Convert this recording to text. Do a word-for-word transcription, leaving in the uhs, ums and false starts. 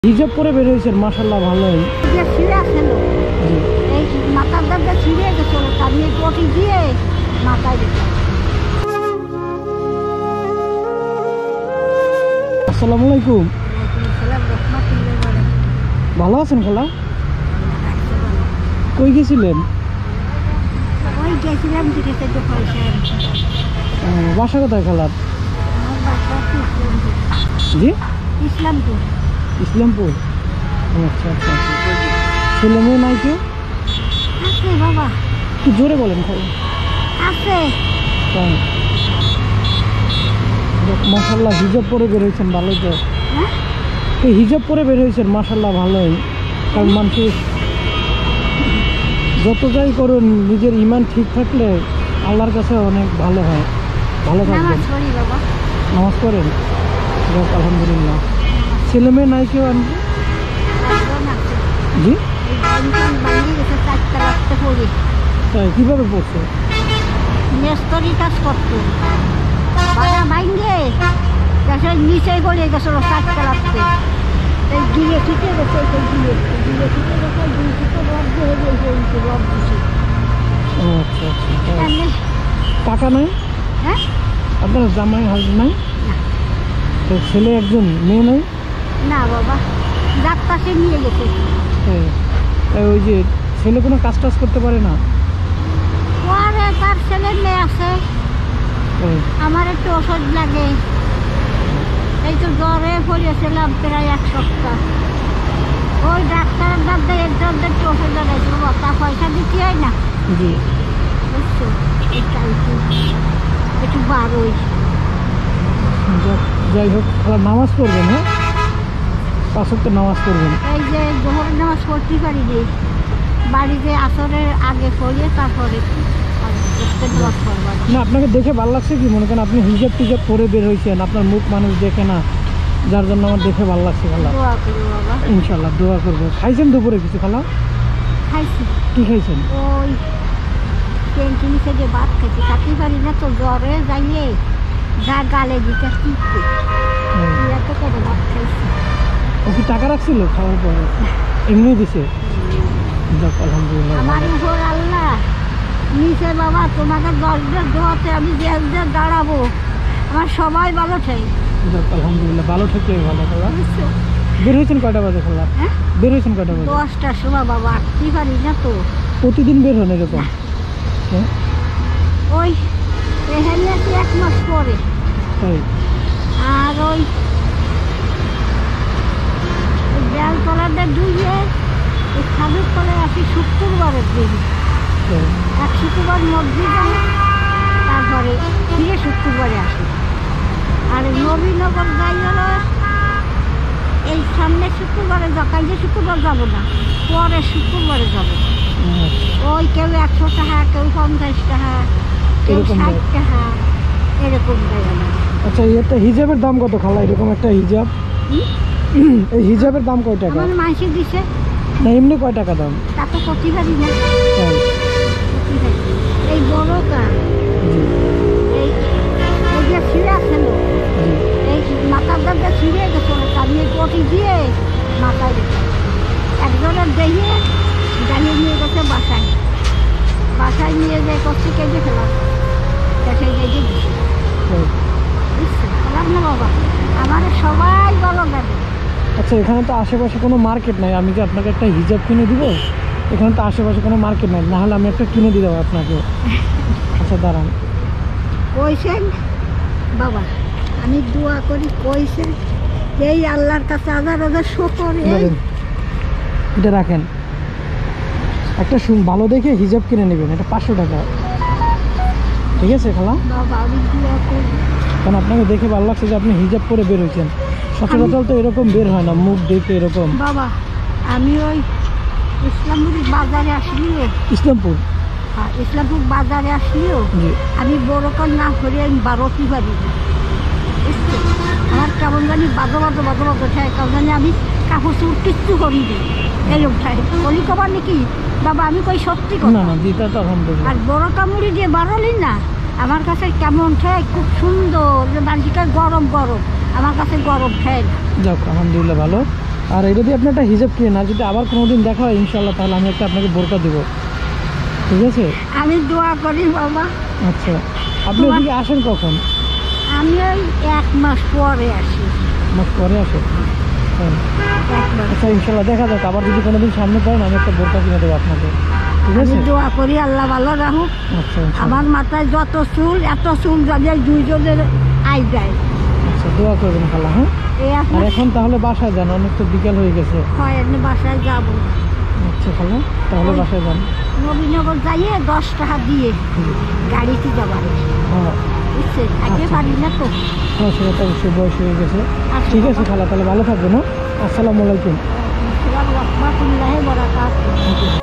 হিজাব পরে বের হয়েছেন, মাশাআল্লাহ ভালোই। যে ছিঁড়ে ছিল এই মাথার দাঁতটা ছিঁড়ে গেছিল, আমি পটি দিয়ে মাথায় দিতাম। আসসালামু আলাইকুম। ভালো আছেন খালা? কই গেছিলেন? ওই গেছিলাম দিকে থেকে পয়সা আনতে। বাসা কোথায় খালার? আমার বাসা ইসলামপুর। জি ইসলামপুর। ইসলামপুর। আচ্ছা আচ্ছা আচ্ছা। ছেলে মেয়ে নাই কেউ? আছে বাবা, একটু জোরে বলেন খালা। আছে। তাই মাশাআল্লাহ, হিজাব পরে বের হয়েছেন, ভালোই তো। হ্যাঁ এই হিজাব পরে বের হয়েছেন, মাশাআল্লাহ ভালোই। কারণ মানুষ যত যাই করুন, নিজের ইমান ঠিক থাকলে আল্লাহর কাছে অনেক ভালো হয়। ভালো থাকবেন। নামাজ পড়ি বাবা। নামাজ পড়েন? যাক আলহামদুলিল্লাহ। ছেলে মেয়ে নাই কেউ? আনবে একজন আছে। জি এই বাড়িখান বানিয়ে গেছে, চারটা রাখতে পড়ি। তাই কীভাবে পড়ছে? মেস্তরি কাজ করতো, বাড়া ভাঙ্গে গাছের নিচে পড়ে গেছিল চারটা রাখতে। এই গিয়ে ছুটে গেছে, এই গিয়ে গিয়ে ছুটে গেছে, দুই ছুটে রব দিয়ে হয়ে রব দিছে। ও আচ্ছা আচ্ছা। তাই। এমনি টাকা নাই? হ্যাঁ আপনার জামাই হাজবেন্ড নাই? না তো ছেলে একজন, মেয়ে নাই? না বাবা, ডাক্তারকে নিয়ে গেছে। তাই তাই ওই যে ছেলে কোনো কাজ টাজ করতে পারে না? পরে তার ছেলে মেয়ে আছে, তাই। আমার একটু ওষুধ লাগে। এই তো জ্বরে পড়েছিলাম প্রায় এক সপ্তাহ। ওই ডাক্তারের দাঁতে একজন একটু ওষুধ লাগাইছিল, তা পয়সা দিতে হয় না, জি বুঝছো? এটা একটু একটু বারোই। যাক, যাই হোক, খালা নামাজ পড়বেন। হ্যাঁ, পাঁচ ওয়াক্ত নামাজ পড়বেন। এই যে জোহরের নামাজ পড়তে পারিনি, বাড়িতে আসরের আগে পড়িয়ে তারপরে নামাজ পড়বার। না, আপনাকে দেখে ভালো লাগছে কি, মনে করেন আপনি হিজাব টিজাব পরে বের হয়েছেন, আপনার মুখ মানুষ দেখে না, যার জন্য আমার দেখে ভালো লাগছে খালা। দোয়া করি বাবা। ইনশাল্লাহ দোয়া করবো। খাইছেন দুপুরে কিছু খালা? খাইছি। কি খাইছেন? ওই ট্রেন থেকে ভাত খাইছি, খাইতে পারি না তো, জ্বরে যাইয়ে যা গালে দিতে টিপতে এত করে ভাত খাইছি। ও কি টাকা রাখছিল খাওয়ার পরে? এমনি দিছে? যাক আলহামদুলিল্লাহ। আমার উপর আল্লাহ নিচে বাবা, তোমাকে দশটা দোয়াতে আমি যে একজন দাঁড়াবো, আমার সবাই ভালো চাই। যাক আলহামদুলিল্লাহ, ভালো থেকে ভালো খালা। বুঝছো? বের হয়েছেন কয়টা বাজে খালা? হ্যাঁ বের হয়েছেন কয়টা বাজে? দশটার সময় বাবা, আটতে পারি না তো। প্রতিদিন বের হন এরকম? হ্যাঁ ওই এখানে আছি এক মাস পরে। তাই। আর ওই বেলতলাতে ডুবে ওই খাদুর তলে আছি শুক্রবারের দিন। তাই। এক শুক্রবার মসজিদ যাই, তারপরে ফিরে শুক্রবারে আসি। আর নবীনগর যাই হলো এই সামনে শুক্রবারে, যখন যে শুক্রবার যাবো না, পরের শুক্রবারে যাবো। ওই কেউ একশো টাকা, কেউ পঞ্চাশ টাকা, কেউ এরকম ষাট দেয়। টাকা, এরকম দেয় আমার। আচ্ছা, এই একটা হিজাবের দাম কত খালা? এরকম একটা হিজাব, এই হিজাবের দাম কয় টাকা? আমার মাসে দিছে, না এমনি কয় টাকা দাম? তা তো করতে পারি না। তাই। করতে পারি। এই বড়টা, জি এই এই যে ছিঁড়ে ছিল, জি। এই মাথার দাঁতটা ছিঁড়ে গেছিল, আমি পটি দিয়ে মাথায় দিতাম। একজনের দেখিয়ে গাড়ি নিয়ে গেছে বাসায়, বাসায় নিয়ে যে করছি কেটে ফেলাম, কেটে কেটে দিচ্ছে। তাই। বুঝছো? বললাম না বাবা, আমার সবাই বলো যাবে। আচ্ছা, এখানে তো আশেপাশে কোনো মার্কেট নাই, আমি যে আপনাকে একটা হিজাব কিনে দিব, এখানে তো আশেপাশে কোনো মার্কেট নাই, নাহলে আমি একটা কিনে দিয়ে দেবো আপনাকে। আচ্ছা দাঁড়ান। কইছেন বাবা, আমি দোয়া করি, কইছেন এই আল্লাহর কাছে হাজার হাজার শুকর। এই ধরেন, এটা রাখেন। একটা শুন- ভালো দেখে হিজাব কিনে নেবেন, এটা পাঁচশো টাকা। ঠিক আছে খালা? বাবা আমি দোয়া করি। কারণ আপনাকে দেখে ভালো লাগছে যে আপনি হিজাব পরে বের হয়েছেন। সচরাচর তো এরকম বের হয় না, মুখ দেখে এরকম। বাবা আমি ওই ইসলামপুর বাজারে আসলিও, ইসলামপুর? হ্যাঁ ইসলামপুর বাজারে আসলিও জি আমি বড় কর না করে আমি বারোটি পারি না। বুঝছো? আমার কেমন জানি বাজো বাজো বাজো বাজো খায়, কেমন জানি আমি কাপড় চুপ কিচ্ছু করি দিই, এরকম খাই। বলি কবার নাকি বাবা, আমি কই সত্যি কথা। না না, জিতা তো আলহামদুলিল্লাহ। আর বড় কামড়ি দিয়ে বাড়ালি না, আমার কাছে কেমন খায়, খুব সুন্দর, যে বাড়িটা গরম গরম, আমার কাছে গরম খায় না। যাক আলহামদুলিল্লাহ, ভালো। আর এটা দিয়ে আপনি একটা হিজাব কিনেন, আর যদি আবার কোনোদিন দেখা হয় ইনশাল্লাহ তাহলে আমি একটা আপনাকে বোরকা দেবো, ঠিক আছে? আমি দোয়া করি বাবা। আচ্ছা, আপনি তোমার- এদিকে আসেন কখন? আমি ওই এক মাস পরে আসি। মাস পরে আসেন? হ্যাঁ। এক মাস। আচ্ছা ইনশাল্লাহ দেখা যাক, আবার যদি কোনোদিন সামনে পাই আমি একটা বোরকা কিনে দেবো আপনাকে, ঠিক আমি আছে? দোয়া করি আল্লাহ ভালো রাখুক। আচ্ছা ইনশাল্লাহ। আমার মাথায় যত চুল, এত চুল যদি এই দুইজনের আই যায়। আচ্ছা দোয়া করবেন খালা, হ্যাঁ? এই এক আর মাস এখন তাহলে বাসায় যান, অনেক তো বিকেল হয়ে গেছে। হয় এমনি বাসায় যাবো। আচ্ছা খালা, তাহলে ওই- বাসায় যান। নবীনগর যাইয়ে দশ টাকা দিয়ে গাড়িতে যাবার, হ্যাঁ বুঝছে? আগে আচ্ছা। পারি না তো। হ্যাঁ, সেটা তো অবশ্যই বয়স হয়ে গেছে। আচ্ছা, ঠিক আছে বাবা। খালা, তাহলে ভালো থাকবেন, হ্যাঁ? আসসালামু আলাইকুম। রহমাতুল্লাহি ওয়া বারাকাতুহু। Okay.